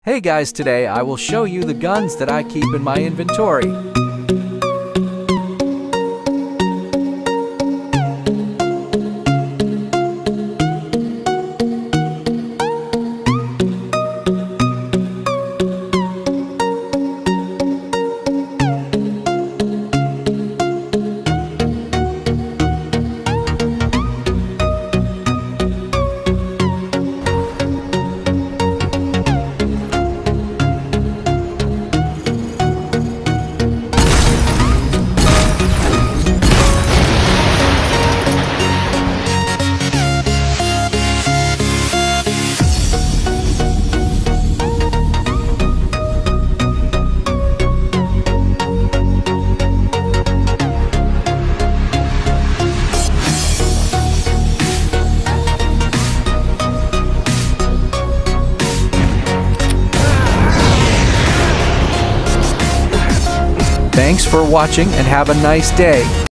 Hey guys, today I will show you the guns that I keep in my inventory. Thanks for watching and have a nice day.